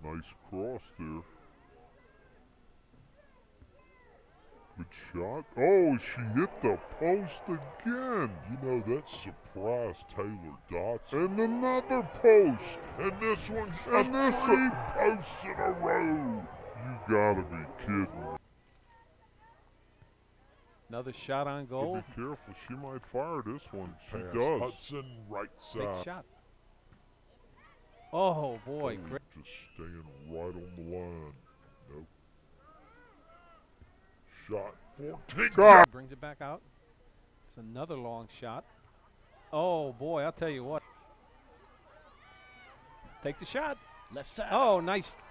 Nice cross there. Good shot. Oh, she hit the post again. You know, that surprised Taylor Dotson. And another post. And this one's three posts in a row. You gotta be kidding. Another shot on goal. Be careful, she might fire this one. She Pass. does. Hudson, right Big side. shot. Oh boy, Just staying right on the line. Nope. Shot. 14. God. Brings it back out. It's another long shot. Oh boy, I'll tell you what. Take the shot. Left side. Oh, nice